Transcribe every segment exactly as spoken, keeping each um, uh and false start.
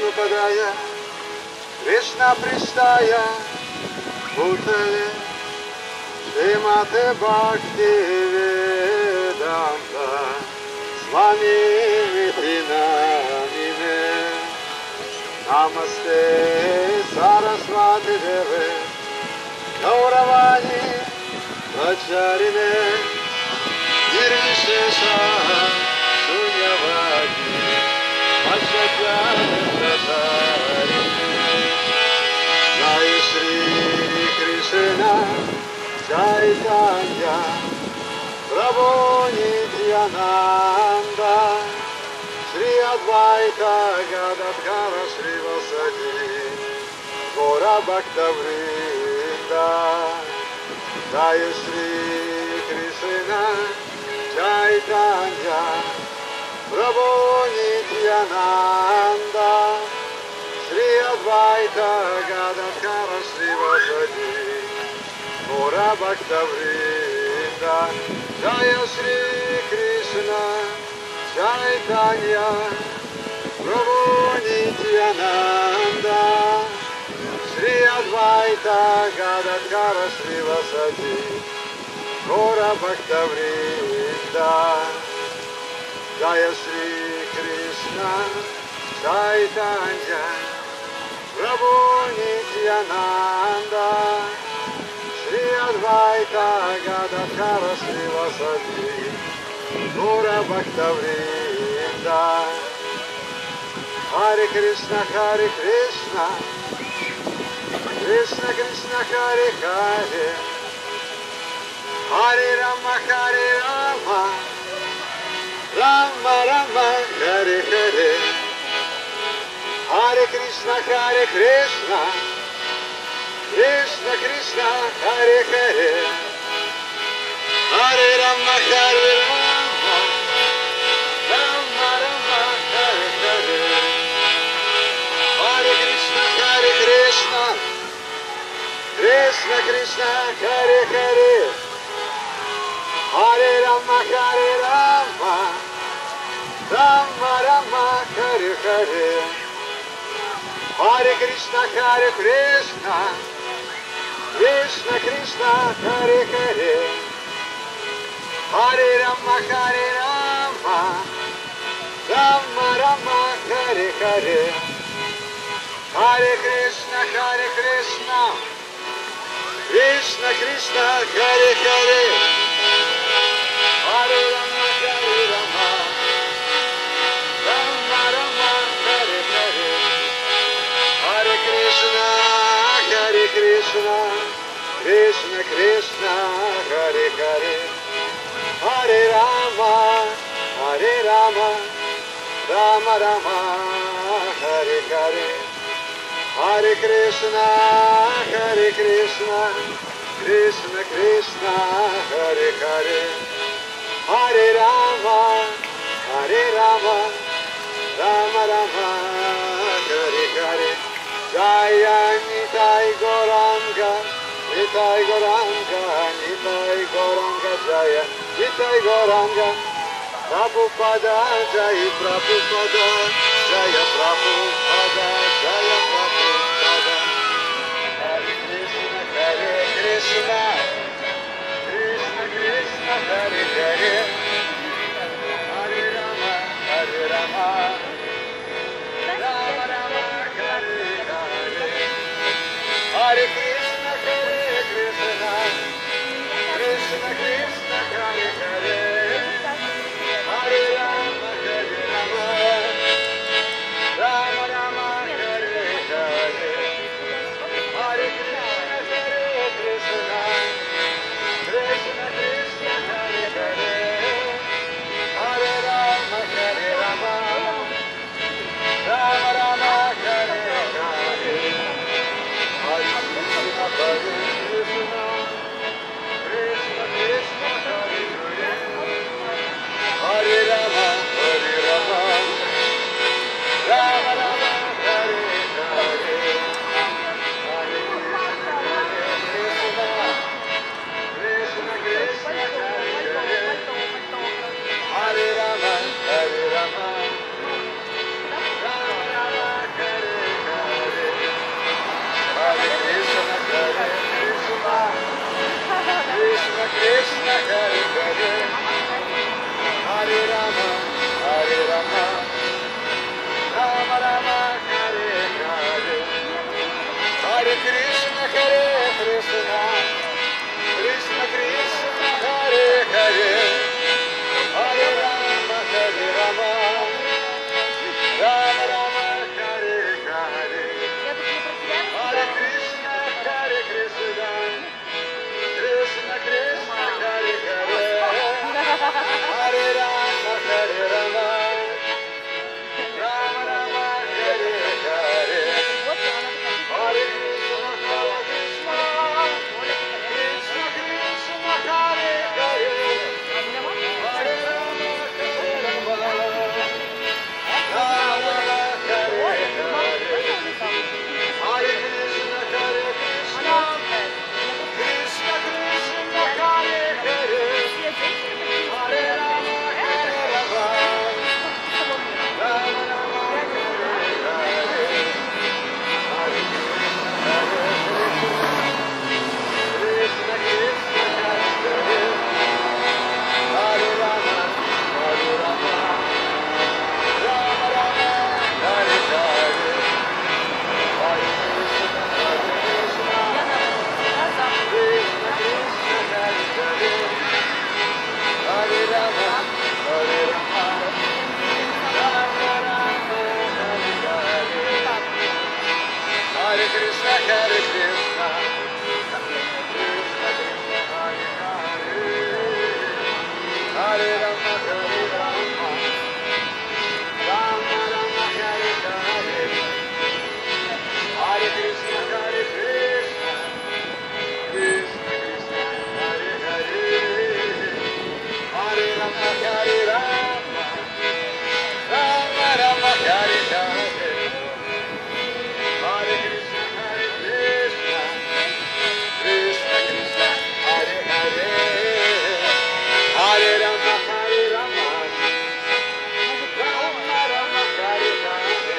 Vishnupadaya, Krishna Pristaya, Bhutale, Srimate Bhakti Vedanta, Swami Mitrinamine, Namaste Saraswati Deve, Gauravani Pracharine, Nirvishesha Sunyavadi, Vajrajana Pratarine. Jai Shri Krishna Chaitanya Prabhu Nityananda Shri Advaita Gadadhara Srivasadi Gora Bhakta Vrinda. Jai Shri Krishna Chaitanya Prabhu Nityananda Shri Advaita Gadadhara Srivasadi Gora Bhakta Vrinda. Jaya Shri Krishna Chaitanya Prabhu Nityananda Shri Advaita Gadadhara Srivasadi Gora Bhakta Vrinda. Jaya Shri Krishna Chaitanya Prabhu Nityananda Shri Advaita Gadadhara Srivasadi Gora Bhakta Vrinda. Hare Krishna Hare Krishna Krishna Krishna Hare Hare Hare Rama Hare Rama Rama Rama Hare Hare. Hare Krishna Hare Krishna Krishna Krishna Hare Hare Hare Rama Hare Rama Rama Rama Hare Hare. Hare Krishna Hare Krishna Krishna Krishna Hare Hare Hare Rama Hare Rama Rama Rama Hare Hare. Hare Krishna Hare Krishna Krishna Krishna Hare Hare Hare Rama Hare Rama Rama Rama Hare Hare. Hare Krishna Hare Krishna Krishna Krishna Hare Hare Hare Rama Hare Rama Rama Rama Hare Hare. Hare Krishna Hare Krishna Krishna Krishna Hare Hare Hare Rama Hare Rama Rama Rama Hare Hare. Hare Krishna Hare Krishna Krishna Krishna Hare Hare Hare Rama Hare Rama Rama Rama Hare Hare. Jaya Nitai Gauranga Nitai Gauranga Nitai Gauranga Jaya Nitai Gauranga. Prabhupada Jaya Prabhupada Jaya Prabhupada Jaya Prabhupada. Hare Krishna Hare Krishna Krishna Krishna Hare Hare Hare Rama Hare Rama Rama Rama Hare Hare. Hare Krishna Hare Krishna Krishna Krishna Hare Hare Hare Rama Hare Rama Rama Rama Hare Hare. Hare Krishna Hare Krishna Krishna Krishna Hare Hare Hare Rama Hare Rama Rama Rama Hare Hare. Hare Krishna Hare Krishna Krishna Krishna Hare Hare Hare Rama Hare Rama Rama Rama Hare Hare. Hare Krishna Krishna Krishna Hare Hare Hare Rama Hare Rama Rama Rama Hare Krishna, Krishna Krishna, Hare Hare, Hare Rama, Hare Rama, Rama Rama, Hare Hare, Hare Krishna, Hare Krishna, Krishna Krishna, Hare Hare, Hare Rama, Hare Rama, Rama Rama, Hare Hare, Hare Krishna, Hare Krishna, Krishna Krishna, Hare Hare, Hare Rama, Hare Rama, Rama Rama, Hare Hare, Hare Krishna, Hare Krishna, Krishna Krishna, Hare Hare, Hare Rama, Hare Rama, Rama Rama, Hare Hare, Hare Krishna, Hare Krishna, Krishna Krishna, Hare Hare, Hare Rama, Hare Rama, Rama Rama, Hare Hare, Hare Krishna, Hare Krishna, Krishna Krishna, Hare Hare, Hare Rama, Hare Rama, Rama Rama, Hare Hare, Hare Krishna, Hare Krishna, Krishna Krishna, Hare Hare, Hare Rama, Hare Rama, Rama Rama, Hare Hare, Hare Krishna, Hare Krishna, Krishna Krishna, Hare Hare, Hare Rama, Hare Rama, Rama Rama, Hare Hare, Hare Krishna, Hare Krishna, Krishna Krishna, Hare Hare, Hare Rama, Hare Rama, Rama Rama, Hare Hare,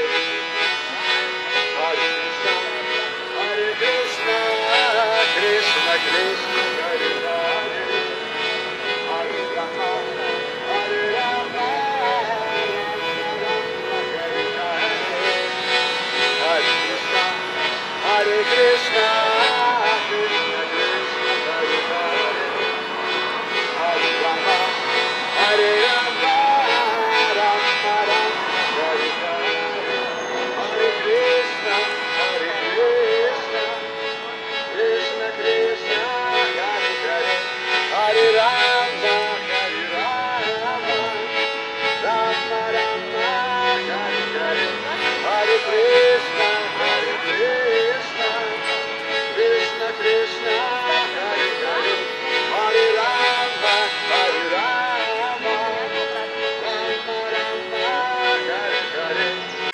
Hare Krishna, Hare Krishna, Krishna Krishna, Hare Hare, Hare Rama, Hare Rama, Rama Rama, Hare Hare, Hare Krishna, Hare Krishna, Krishna Krishna, Hare Hare, Hare Rama, Hare Rama, Rama Rama, Hare Hare, Hare Krishna, Hare Krishna, Krishna Krishna, Hare Hare, Hare Rama, Hare Rama, Rama Rama, Hare Hare, Hare Krishna, Hare Krishna, Krishna Krishna, Hare Hare, Hare Rama, Hare Rama, Rama Rama, Hare Hare.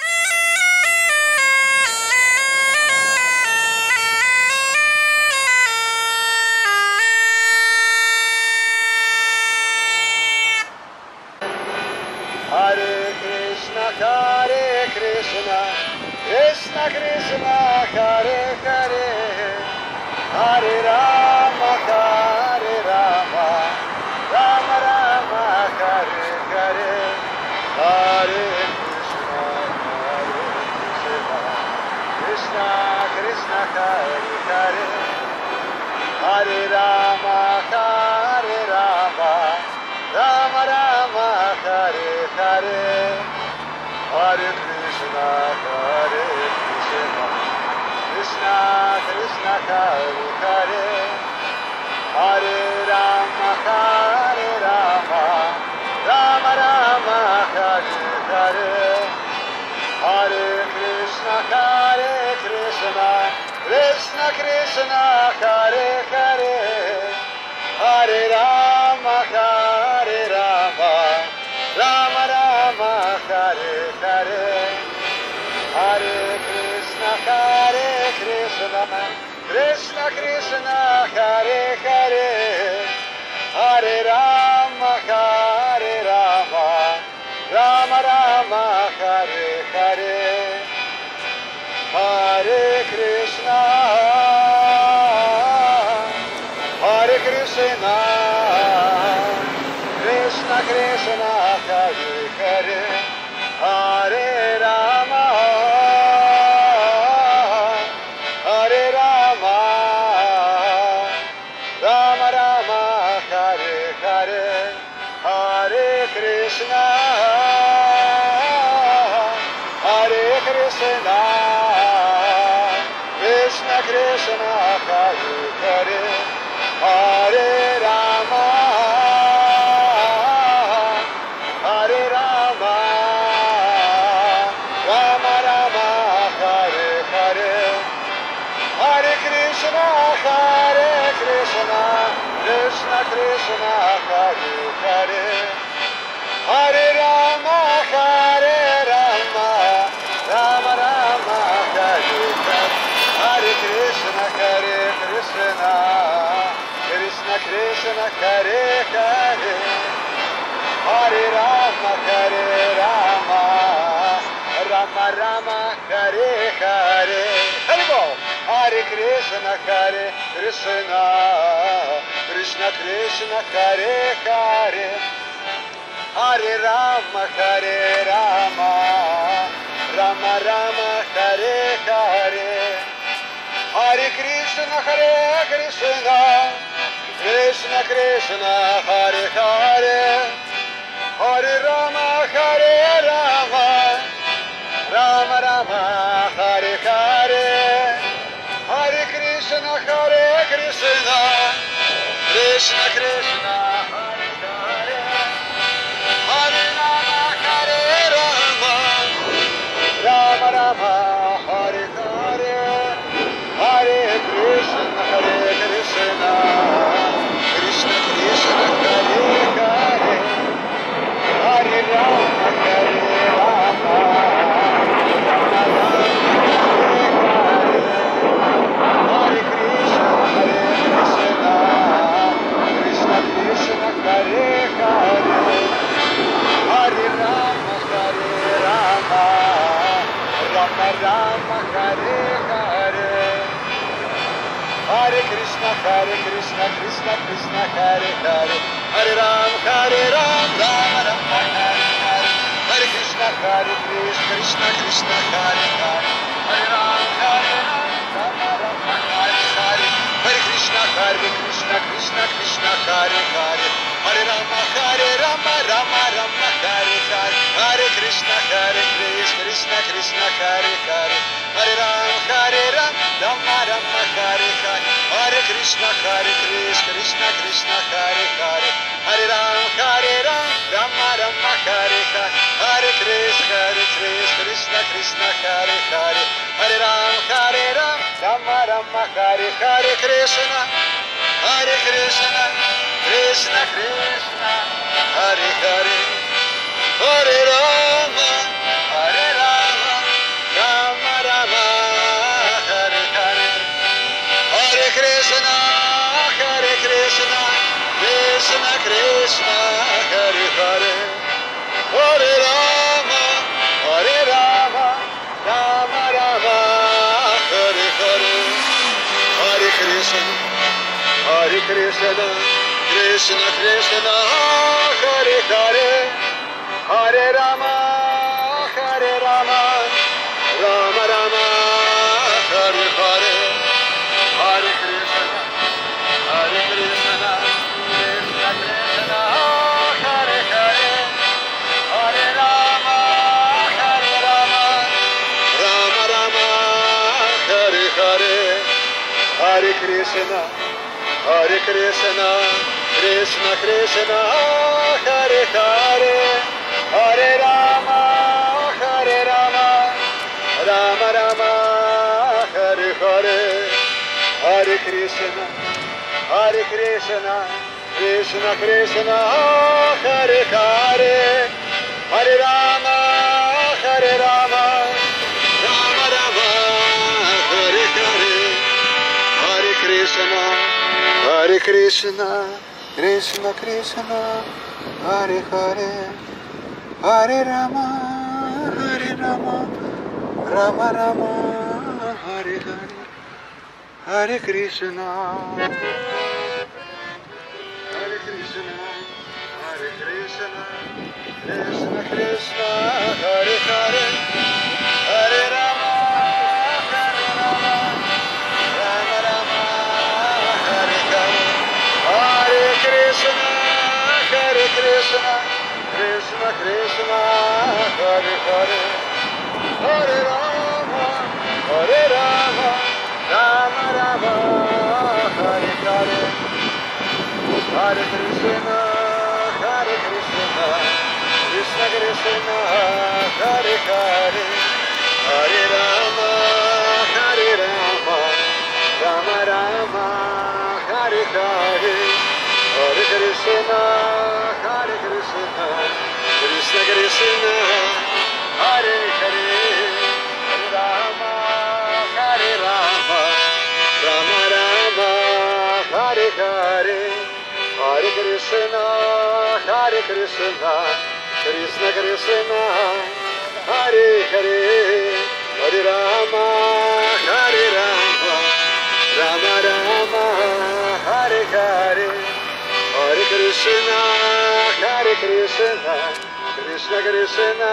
Hare Krishna, Hare Krishna, Krishna Krishna, Hare Hare, Hare Rama, Hare Rama, Rama Rama, Hare Hare, Hare Krishna, Hare Krishna, Krishna Krishna, Hare Hare, Hare Rama, Hare Rama, Rama Rama, Hare Hare, Hare Krishna, Hare Krishna, Krishna Krishna, Hare Hare, Hare Rama, Hare Rama, Rama Rama, Hare Hare, Hare Krishna, Hare Krishna, Krishna Krishna, Hare Hare, Hare Rama, Hare Rama, Rama Rama, Hare Hare, Hare Krishna, Hare Krishna, Krishna Krishna, Hare Hare, Hare Rama, Hare Rama, Rama Rama, Hare Hare, Hare Krishna, Hare Krishna, Krishna Krishna, Hare Hare, Hare Rama, Hare Rama, Krishna, Hare Krishna, Krishna Krishna, Hare Hare, Hare Rama, Hare Rama, Rama Rama, Hare Hare, Hare Krishna, Hare Krishna, Krishna Krishna, Hare Hare, Hare Rama, Hare Rama, Rama Rama, Hare Hare, Hare Krishna, Hare Krishna, Krishna Krishna, Hare Hare, Hare Rama, Hare Rama, Rama Rama, Hare Hare. Hare Bol. Hare Krishna, Hare Krishna, Krishna Krishna, Hare Hare, Hare Rama, Hare Rama, Rama Rama, Hare Hare, Hare Krishna, Hare Krishna, Krishna Krishna, Hare Hare, Hare Rama, Hare Rama, Rama Rama, Hare Hare, Hare Krishna, Hare Krishna, Krishna Krishna, Hare Hare, Hare Rama, Hare Rama, Rama Rama, Hare Hare, Hare Krishna, Hare Krishna, Krishna Krishna, Hare Hare, Hare Rama, Hare Rama, Rama Rama, Hare Krishna, Hare Krishna, Krishna Krishna, Hare Hare, Hare Rama, Hare Rama, Rama Rama, Hare Hare, Hare Krishna, Hare Krishna, Krishna Krishna, Hare Hare, Hare Rama, Hare Rama, Rama Rama, Hare Hare, Hare Krishna, Hare Krishna, Krishna Krishna, Hare Hare, Hare Rama, Hare Rama, Rama Rama, Hare Hare, Hare Krishna, Hare Krishna, Krishna Krishna, Hare Hare, Hare Rama, Hare Rama, Rama Rama, Hare Hare, Hare Krishna, Hare Krishna, Krishna Krishna, Hare Hare, Hare Rama, Hare Rama, Rama Rama, Hare Hare, Hare Krishna, Hare Krishna, Krishna Krishna, Hare Hare, Hare Rama, Hare Rama, Rama Rama, Hare Hare, Hare Krishna, Hare Krishna, Krishna Krishna, Hare Hare, Hare Rama, Hare Rama, Rama Rama, Hare Hare Krishna, Hare Krishna, Krishna Krishna, Hare Hare, Hare Rama, Hare Rama, Rama Rama, Hare Hare, Hare Krishna, Hare Krishna, Krishna Krishna, Hare Hare, Hare Rama, Hare Rama, Rama Rama, Hare Hare, Hare Krishna, Hare Krishna, Krishna Krishna, Hare Hare, Hare Rama, Hare Rama, Rama Rama, Hare Hare, Hare Krishna, Hare Krishna, Krishna Krishna, Hare Hare, Hare Rama, Hare Rama, Rama Rama, Hare Hare, Hare Krishna, Hare Krishna, Krishna Krishna, Hare Hare, Hare Rama, Hare Rama, Rama Rama, Hare Hare, Hare Krishna, Hare Krishna, Krishna Krishna, Hare Hare, Hare Rama, Hare Rama, Rama Rama, Hare Hare, Hare Krishna, Hare Krishna, Krishna Krishna, Hare Hare, Hare Rama, Hare Rama, Rama Rama, Hare Hare, Hare Krishna, Hare Krishna, Hare Krishna, Krishna Krishna, Hare Hare, Hare Rama, Hare Rama, Rama Rama, Hare Hare, Hare Krishna, Hare Krishna, Krishna Krishna, Hare Hare, Hare Rama, Hare Rama, Rama Rama, Hare Hare, Hare Krishna, Hare Krishna, Krishna Krishna, Hare Hare, Hare Rama, Hare Rama, Rama Rama, Hare Hare, Hare Krishna, Hare Krishna, Krishna Krishna, Hare Hare, Hare Rama, Hare Rama, Rama Rama, Hare Hare, Hare Krishna, Hare Krishna, Krishna Krishna, Hare Hare, Hare Rama, Hare Rama, Rama Rama, Hare Hare, Hare Krishna, Hare Krishna, Krishna Krishna,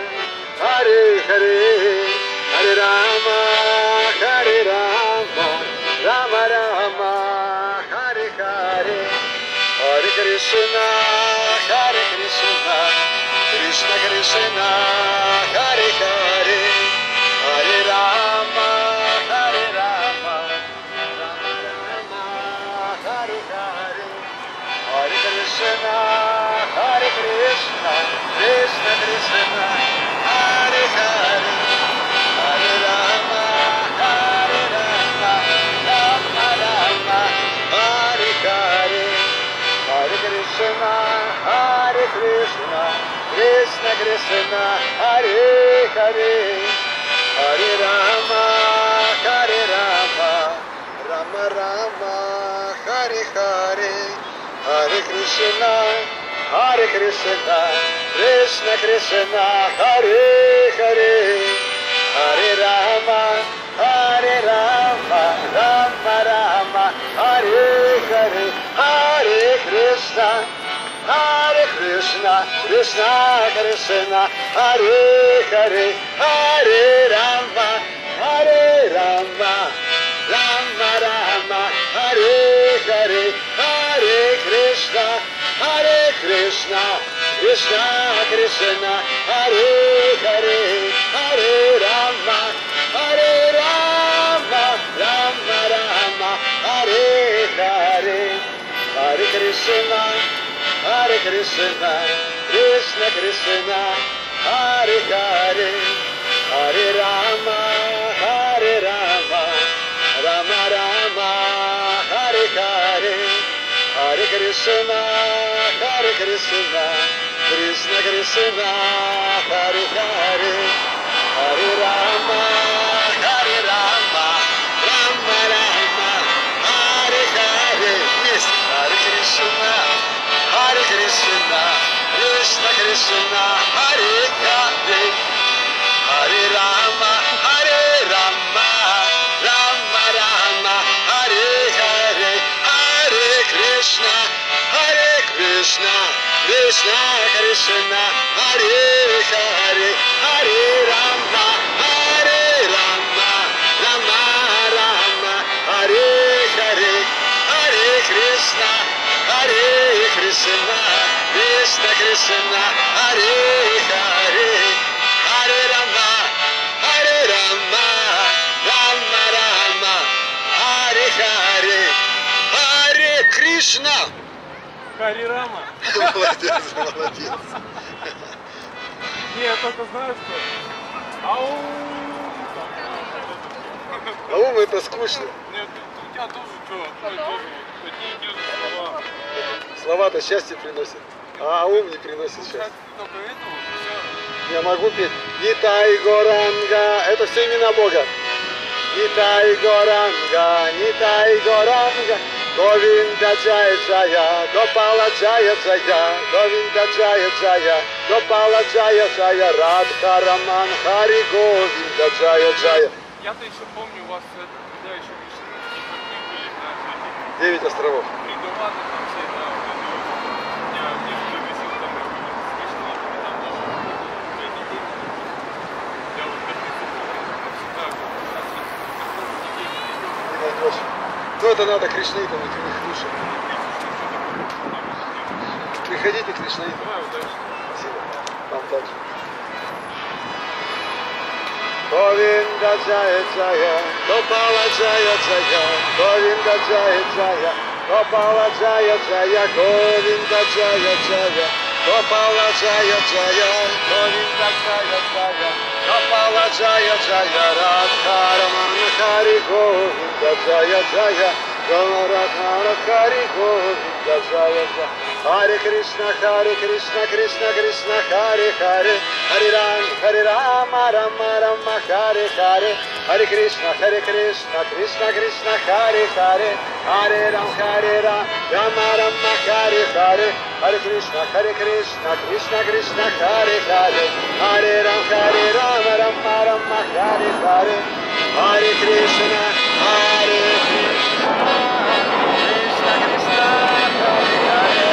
Hare Hare, Hare Rama, Hare Rama, Rama Rama, Hare Hare, Hare Krishna, Hare Krishna, Krishna Krishna, Hare Hare, Hare Rama, Hare Rama, Rama Rama, Hare Hare, Hare Krishna, Hare Krishna, Krishna Krishna, Hare Hare, Hare Rama, Hare Rama, Rama Rama, Hare Hare, Hare Krishna, Hare Krishna, Krishna Krishna, Hare Hare, Hare Rama, Hare Rama, Rama Rama, Hare Hare, Hare Krishna, Hare Krishna, Krishna Krishna, Hare Hare, Hare Rama, Hare Rama, Rama Rama, Hare Hare, Hare Krishna, Hare Krishna, Krishna Krishna, Hare Hare, Hare Rama, Hare Rama, Rama Rama, Hare Hare, Hare Krishna, Hare Krishna, Krishna Krishna, Hare Hare, Hare Rama, Hare Rama, Rama Rama, Hare Hare, Hare Krishna, Hare Krishna, Krishna Krishna, Hare Hare, Hare Rama, Hare Rama, Rama Rama, Hare Hare, Hare Krishna, Hare Krishna, Krishna Krishna, Hare Hare, Hare Rama, Hare Rama, Rama Rama, Hare Hare, вместе, Hare Krishna, Hare Krishna, Krishna Krishna, Hare Hare, Hare Rama, Hare Rama, Rama Rama, Hare Hare, Hare Krishna, Hare Krishna, Krishna Krishna, Hare Hare, Hare Rama, Hare Rama, Rama Rama, Hare Hare, Hare Krishna, Hare Krishna, Krishna Krishna, Hare Hare, Hare Rama, Hare Rama, Rama Rama, Hare Hare, Hare Krishna. Хари Рама. Молодец, молодец. Не, я только знаю, что... Ау! А ум это скучно. Нет, у тебя тоже что? Тоже одни и те же слова. Слова-то счастье приносят, а ум не приносит Ну, счастья. только этого, все. Я могу петь Нитай Горанга, это все имена Бога. Нитай Горанга, Нитай Горанга, Говинда Джая Джая, Гопала Джая Джая, Говинда Джая Джая, Гопала Джая Джая, Радха Раман Хари Говинда Джая Джая. Я-то еще помню, у вас это, когда еще кришнаитские корабли были, да, эти Девять островов. придуманы там все, да, вот это вот. Я мне уже висел там с кришнаитами, там тоже эти деньги. Я вот картинку помню, всегда, как деньги Не найдешь. Ну это надо кришнаитам, ведь у них лучше. Приходите к кришнаитам. Давай, удачи. Спасибо. touch. Govinda Jaya Jaya, Gopala Jaya Jaya, Govinda Jaya Jaya, Gopala Jaya Jaya, Govinda Jaya Jaya, Gopala Jaya Jaya, Govinda Jaya Jaya, Gopala Jaya Jaya, Radharamana Hari Govinda Jaya Jaya, Radharamana Hari Govinda Jaya Jaya. Hare Krishna, Hare Krishna, Krishna Krishna, Hare Hare, Hare Ram, Hare Rama, Rama Rama, Hare Hare, Hare Krishna, Hare Krishna, Krishna Krishna, Hare Hare, Hare Ram, Hare Ram, Rama Rama, Hare Hare, Hare Krishna, Hare Krishna, Krishna Krishna, Hare Hare, Hare Ram, Hare Rama, Rama Rama, Hare Hare, Hare Krishna, Hare Krishna, Krishna Krishna, Hare Hare.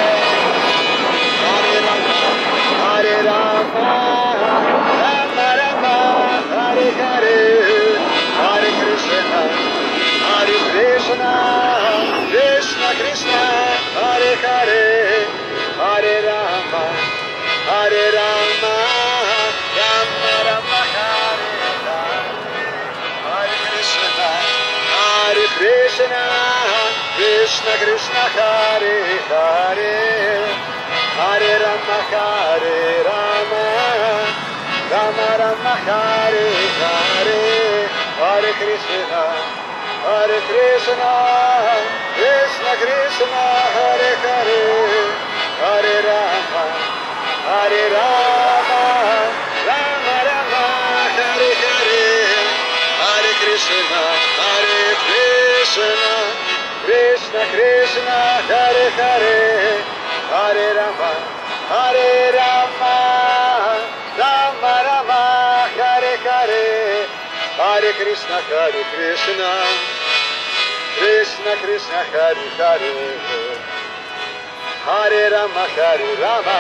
Hare Rama, Rama Rama, Hare Hare, Hare Krishna, Hare Krishna, Krishna Krishna, Hare Hare, Hare Rama, Hare Rama, Rama Rama, Hare Hare, Hare Krishna, Hare Krishna, Krishna Krishna, Hare Hare. Hare Rama, Hare Rama, Rama Rama, Hare Hare, Hare Krishna, Hare Krishna, Krishna Krishna, Hare Hare, Hare Rama, Hare Rama, Rama Rama, Hare Hare, Hare Krishna, Hare Krishna, Krishna Krishna, Hare Hare. Hare Rama, Hare Rama, Rama Rama, Hare Hare, Hare Krishna, Hare Krishna, Krishna Krishna, Hare Hare, Hare Rama, Hare Rama,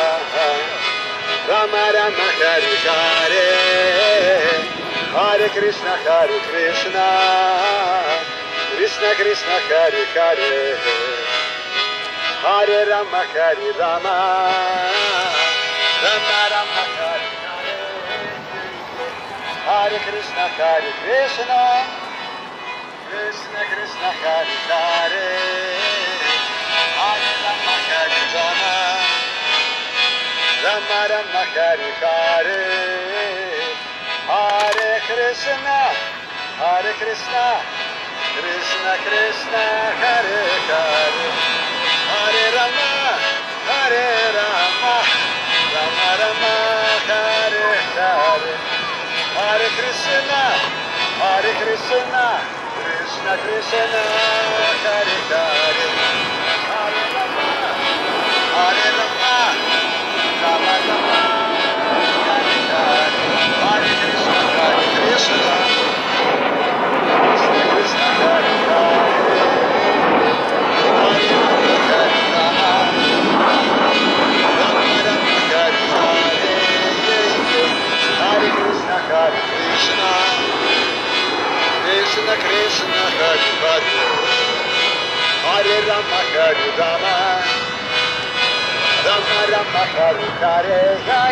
Rama Rama, Hare Hare, Hare Krishna, Hare Krishna, Krishna Krishna, Hare Hare. Hare Rama, Hare Rama, Rama Rama, Hare Hare, Hare Krishna, Hare Krishna, Krishna Krishna, Hare Hare, Hare Rama, Hare Rama, Rama Rama, Hare Hare, Hare Krishna, Hare Krishna, Krishna Krishna, Hare Hare. Hare Rama, Hare Rama, Rama Rama, Hare Hare, Hare Krishna, Hare Krishna, Krishna Krishna, Hare Hare, Hare Rama, Hare Rama, Rama Rama, Hare Hare, Hare Krishna, Hare Krishna, Krishna Krishna, Hare Hare. Hare Krishna, Krishna Krishna, Hare Hare, Hare Rama, Hare Rama, Rama Rama, Hare Hare,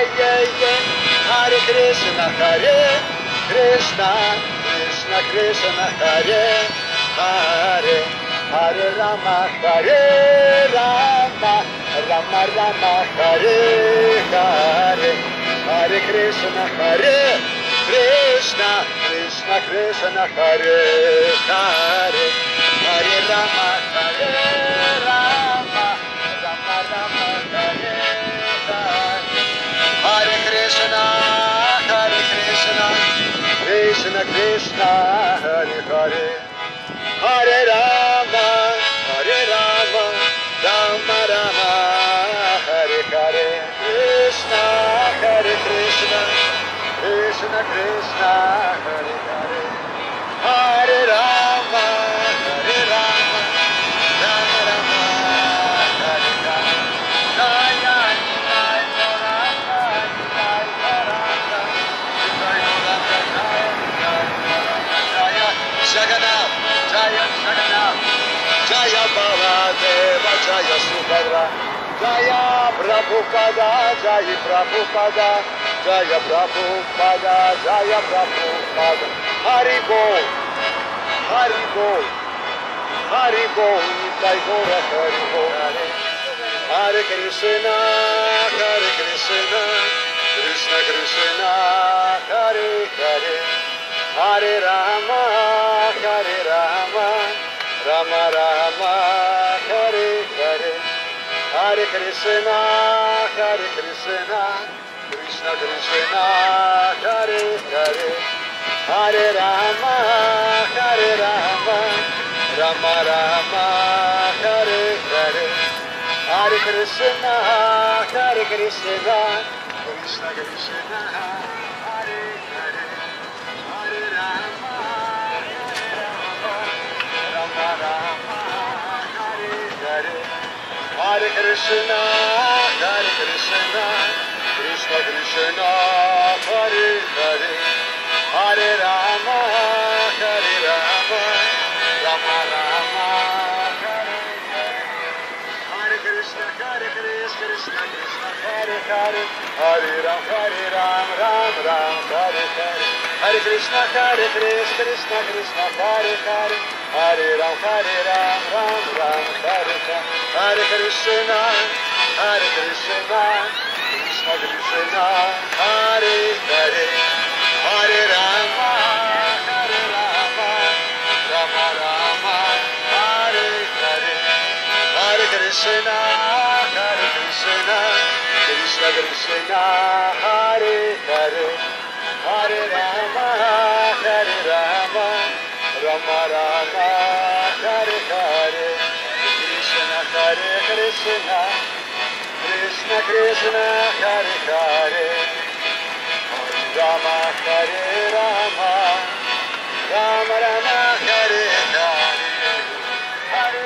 Hare Krishna, Hare Krishna, Krishna Krishna, Hare Hare, Hare Rama, Hare Rama, Rama Rama, Hare Hare, Hare Krishna, Hare Krishna, Krishna Krishna, Hare Hare, Hare Rama, Hare Rama, Rama Rama, Hare Hare, Hare Krishna, Hare Krishna, Krishna Krishna, Hare Hare, Hare Rama, Hare Rama, Rama Rama, Hare Hare, Krishna, Hare Krishna, Krishna Krishna, Hare Hare, Hare Rama, Hare Rama, Rama Rama, Hare Hare, Jaya Jaya Goranga, Jaya Goranga, Jaya Goranga, Jaya Goranga, Jaya Jagannath, Jaya Jagannath, Jaya Baladeva, Jaya Subhadra, Jaya Prabhupada, Jaya Prabhupada, Jaya Prabhupada, Jaya Prabhupada. Hari Bol, Hari Bol, Hari Bol, Nitai Gora Hari Bol. Hare Krishna, Hare Krishna, Krishna Krishna, Hare Hare, Hare Rama, Hare Rama, Rama Rama, Hare Hare, Hare Krishna, Hare Krishna, Krishna Krishna, Hare Hare, Hare Rama, Hare Rama, Rama Rama, Hare Hare. Hare Krishna, Hare Krishna, Krishna Krishna, Hare Hare, Hare Rama, Hare Rama, Rama Rama, Hare Hare, Hare Krishna, Hare Krishna, Krishna Krishna, Hare Hare, Hare Rama, Hare Rama, Rama Rama, Hare Hare. Hare Krishna, Hare Krishna, Krishna Krishna, Hare Hare, Hare Ram, Hare Ram, Ram Ram, Hare Hare. Hare Krishna, Hare Krishna, Krishna Krishna, Hare Hare, Hare Ram, Hare Ram, Ram Ram, Hare Hare. Hare Krishna, Hare Krishna, Krishna Krishna, Hare Hare, Hare Rama, Hare Rama, Rama Rama, Hare Hare. Hare Krishna, Hare Krishna, Krishna Krishna, Hare Hare, Hare Rama, Hare Rama, Rama Rama, Hare Hare, Krishna Hare Krishna, Krishna Krishna, Hare Hare, Rama Hare Rama, Rama Rama, Hare Hare, Hare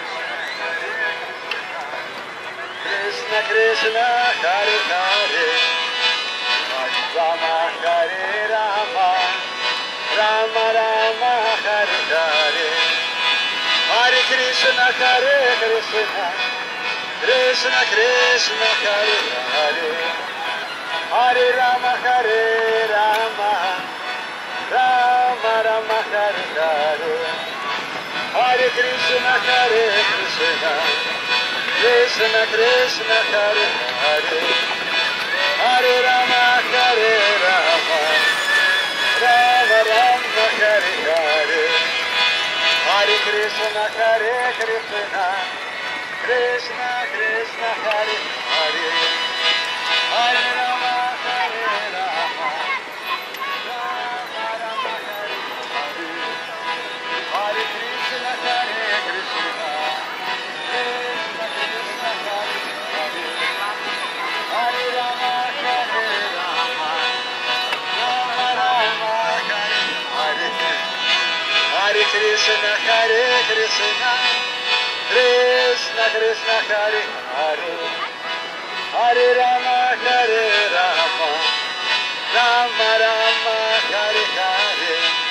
Krishna Krishna, Hare Hare, Hare Rama, Hare Rama, Rama Rama, Hare Hare, Hare Krishna, Hare Krishna, Krishna Krishna, Hare Hare, Hare Rama, Hare Rama, Rama Rama, Hare Hare, Hare Krishna, Hare Krishna, Krishna Krishna, Hare Hare, Hare Rama, Hare Rama, Rama Rama, Hare Hare, Hare Krishna, Hare Krishna, Krishna Krishna, Hare Hare, Hare Rama, Hare Rama, Rama Rama, Hare Hare, Hare Krishna, Hare Krishna, Krishna Krishna, Hare Hare, Hare Rama, Hare Rama, Rama Rama, Hare Hare, Hare Krishna, Hare Krishna, Krishna Krishna, Hare Hare, Hare Rama, Hare Rama, Rama Rama, Hare Hare,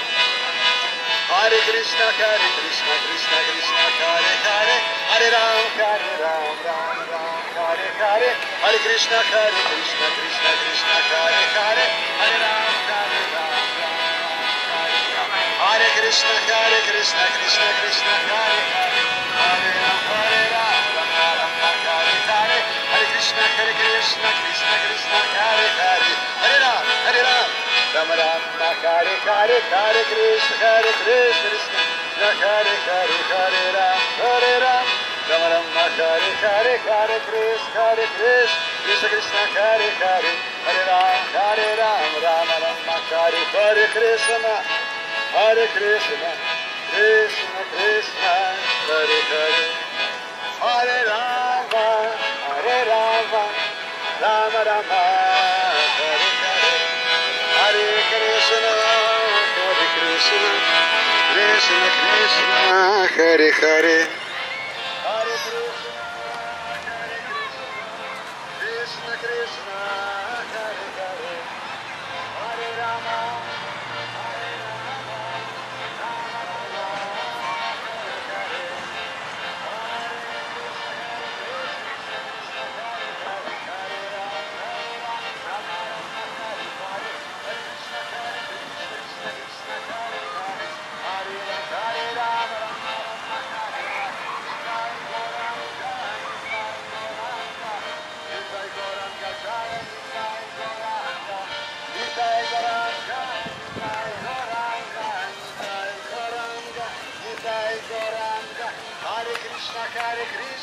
Hare Krishna, Hare Krishna, Krishna Krishna, Hare Hare, Hare Ram, Hare Ram, Ram Ram, Hare Hare, Hare Krishna, Hare Krishna, Krishna Krishna, Hare Hare, Hare Ram, Hare Ram, Ram Ram, Hare Hare, Hare Krishna, Hare Krishna, Krishna Krishna, Hare Hare, Hare Ram, Hare Ram, Ram Ram, Hare Hare, Hare Krishna, Hare Krishna, Krishna Krishna, Hare Hare, Hare Ram, Hare Ram, Ram Ram, Hare Hare, Hare Krishna, Hare Krishna, Krishna Hare Hare, Hare Ram, Hare Ram, Ram Ram, Hare Hare, Hare Krishna, Hare Krishna, Krishna Krishna, Hare Hare, Hare Ram, Hare Ram, Ram Ram, Hare Hare Krishna, Hare Krishna, Krishna Krishna, Hare Hare, Hare Rama, Hare Rama, Rama Rama, Hare Hare, Hare Krishna, Hare Krishna, Krishna Krishna, Hare Hare, Hare Krishna, Hare Krishna, Krishna Krishna, Hare Hare, Hare Rama, Hare Rama, Rama Rama, Hare Hare, Hare Krishna, Hare Krishna,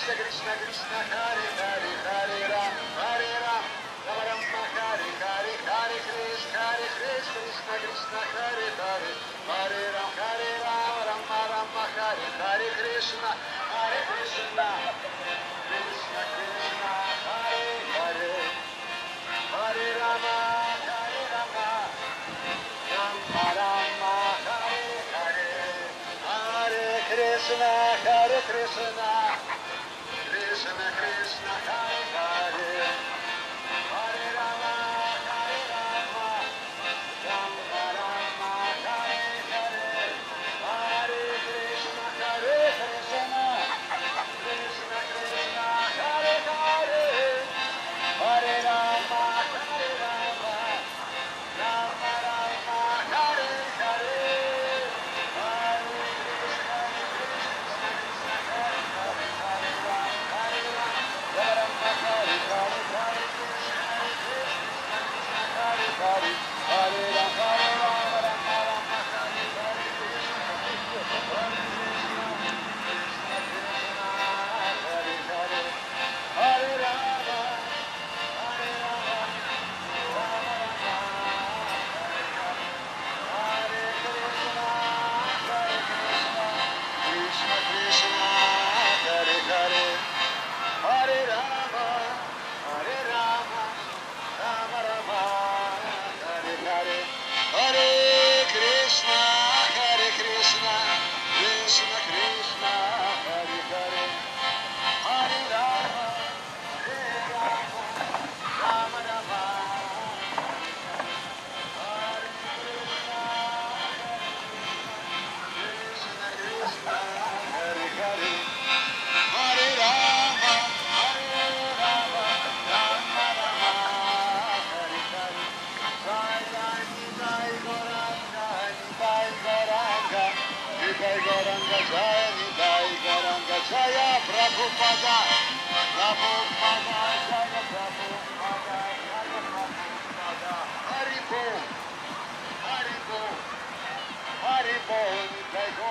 Krishna Krishna Krishna Hare Hare Hare Ram Hare Ram Rama Rama Hare Hare Hare Krishna Hare Krishna Krishna Krishna Hare Hare Hare Ram Hare Ram Rama Rama Hare Hare Krishna Hare Krishna Krishna Krishna Hare Hare Hare Rama Hare Rama Rama Rama Hare Hare Hare Krishna Hare Krishna Krishna Krishna Hare Hare Hare Rama Hare Rama Rama Rama Hare Hare Hare Krishna Hare Krishna Krishna Krishna Hare Hare Hare Rama Hare Rama Rama Rama Hare Hare Hare Krishna Krishna Krishna Hare Hare Hare Rama Hare Rama Rama Hare Hare Hare Krishna Krishna Krishna Hare Hare Hare Rama Hare Rama Rama Rama Hare Hare Krishna Hare Krishna Krishna Krishna Hare Hare Hare Rama Hare Rama Rama Rama Hare Hare Hare Krishna Hare Krishna Krishna Krishna Hare Hare Hare Rama Hare Rama Rama Rama Hare Hare Hare Krishna Hare Krishna Krishna Krishna Hare Hare Hare Rama Hare Rama Rama Rama Hare Krishna Krishna Krishna Hare Hare Hare Rama Hare Rama Rama Rama Hare Hare Jai Jai Nitai Gauranga Nitai Gauranga Nitai Gauranga Jai Nitai Gauranga Jaya Prabhupada Prabhupada Jaya Prabhupada Jaya Prabhupada Hari Bol Hari Bol Hari Bol Nitai